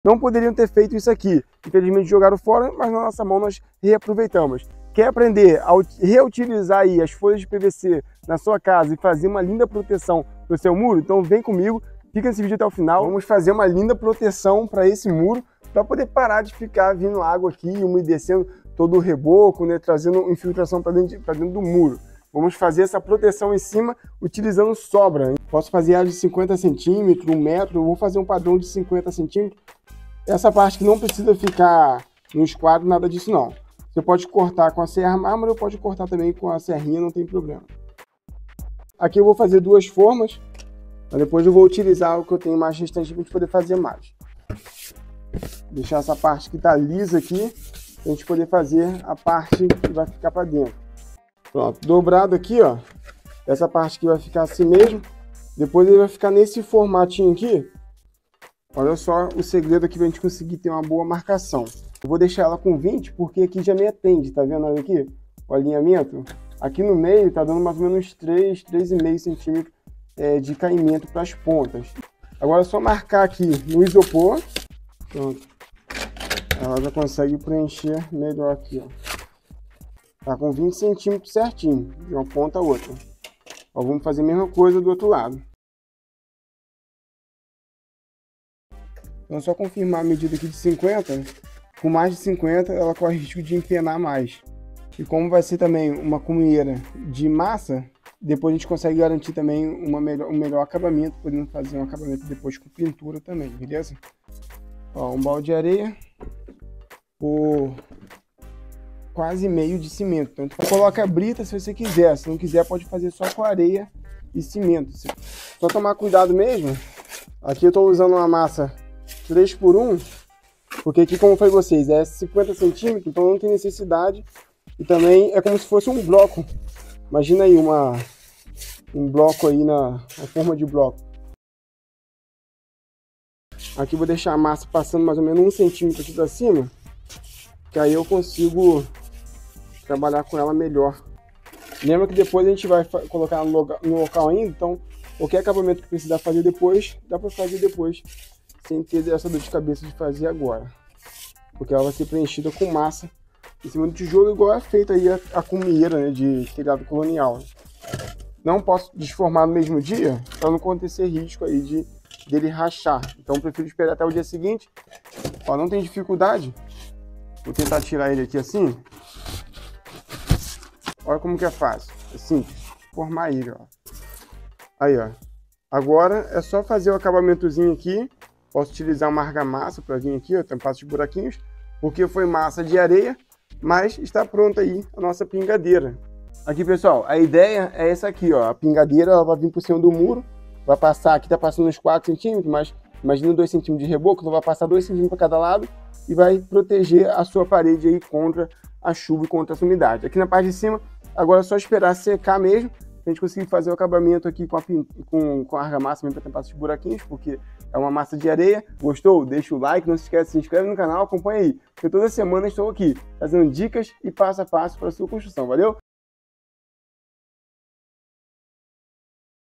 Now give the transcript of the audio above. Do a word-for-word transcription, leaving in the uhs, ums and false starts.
não poderiam ter feito isso aqui. Infelizmente jogaram fora, mas na nossa mão nós reaproveitamos. Quer aprender a reutilizar aí as folhas de P V C na sua casa e fazer uma linda proteção para o seu muro? Então vem comigo, fica nesse vídeo até o final. Vamos fazer uma linda proteção para esse muro, para poder parar de ficar vindo água aqui, umedecendo todo o reboco, né, trazendo infiltração para dentro, para dentro do muro. Vamos fazer essa proteção em cima utilizando sobra. Posso fazer a de cinquenta centímetros, um metro, eu vou fazer um padrão de cinquenta centímetros. Essa parte que não precisa ficar no esquadro, nada disso não. Você pode cortar com a serra mármore ou pode cortar também com a serrinha, não tem problema. Aqui eu vou fazer duas formas, mas depois eu vou utilizar o que eu tenho mais restante para poder fazer mais. Deixar essa parte que está lisa aqui, para a gente poder fazer a parte que vai ficar para dentro. Pronto, dobrado aqui, ó. Essa parte aqui vai ficar assim mesmo. Depois ele vai ficar nesse formatinho aqui. Olha só o segredo aqui para a gente conseguir ter uma boa marcação. Eu vou deixar ela com vinte porque aqui já me atende, tá vendo? Olha aqui, o alinhamento. Aqui no meio tá dando mais ou menos três, três vírgula cinco centímetros é, de caimento para as pontas. Agora é só marcar aqui no isopor. Pronto. Ela já consegue preencher melhor aqui, ó. Tá com vinte centímetros certinho, de uma ponta a outra. Ó, vamos fazer a mesma coisa do outro lado. Então é só confirmar a medida aqui de cinquenta. Com mais de cinquenta, ela corre risco de empenar mais. E como vai ser também uma cumieira de massa, depois a gente consegue garantir também uma melhor, um melhor acabamento, podendo fazer um acabamento depois com pintura também, beleza? Ó, um balde de areia por quase meio de cimento. Então, tu coloca a brita se você quiser, se não quiser pode fazer só com areia e cimento. Só tomar cuidado mesmo. Aqui eu estou usando uma massa três por um. Porque aqui, como eu falei pra vocês, é cinquenta centímetros, então não tem necessidade. E também é como se fosse um bloco. Imagina aí uma, um bloco aí na, na forma de bloco. Aqui eu vou deixar a massa passando mais ou menos um centímetro aqui pra cima. Que aí eu consigo trabalhar com ela melhor. Lembra que depois a gente vai colocar no local, no local ainda, então qualquer acabamento que precisar fazer depois, dá pra fazer depois. Sem ter essa dor de cabeça de fazer agora. Porque ela vai ser preenchida com massa em cima do tijolo, igual é feita aí a, a cumieira, né, de telhado colonial. Não posso desformar no mesmo dia, para não acontecer risco aí de dele rachar. Então eu prefiro esperar até o dia seguinte. Ó, não tem dificuldade. Vou tentar tirar ele aqui assim. Olha como que é fácil. É simples. Formar ele, ó. Aí, ó. Agora é só fazer o acabamentozinho aqui. Posso utilizar uma argamassa para vir aqui, ó, tampar os buraquinhos, porque foi massa de areia, mas está pronta aí a nossa pingadeira. Aqui, pessoal, a ideia é essa aqui, ó, a pingadeira ela vai vir por cima do muro, vai passar, aqui tá passando uns quatro centímetros, mas imagina dois centímetros de reboco, então vai passar dois centímetros para cada lado e vai proteger a sua parede aí contra a chuva e contra a umidade. Aqui na parte de cima, agora é só esperar secar mesmo, a gente conseguir fazer o acabamento aqui com a, com, com a argamassa mesmo para tampar esses buraquinhos, porque é uma massa de areia. Gostou? Deixa o like, não se esquece de se inscrever no canal, acompanha aí, porque toda semana estou aqui, trazendo dicas e passo a passo para a sua construção, valeu?